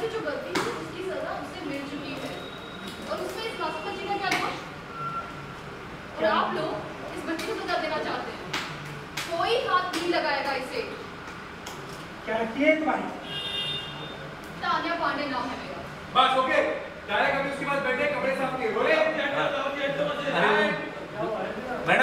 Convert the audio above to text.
जो गलती थी उसकी सजा उससे मिल चुकी है और उसमें इस मासूम बच्चे का क्या दोष? और आप लोग इस बच्चे को सजा देना चाहते हैं, कोई हाथ नहीं लगाएगा इसे। क्या लगती है तुम्हारी? तान्या पांडे नाम है मेरा। बस ओके, डायरेक्ट अभी उसके बाद बैठे कपड़े साफ किए बोले मैडम।